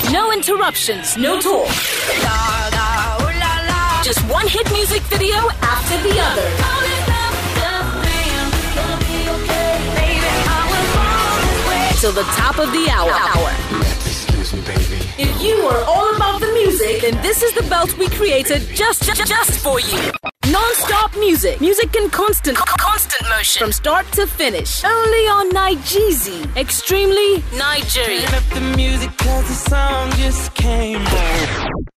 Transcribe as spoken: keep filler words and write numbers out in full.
No interruptions, no talk. Just one hit music video after the other. Till the top of the hour. Excuse me, baby. If you are all about the music, then this is the belt we created just just, just for you. Non-stop music. Music in constant, constant motion. From start to finish. Only on Nigezie. Extremely Nigerian. Turn up the music 'cause the song just came on.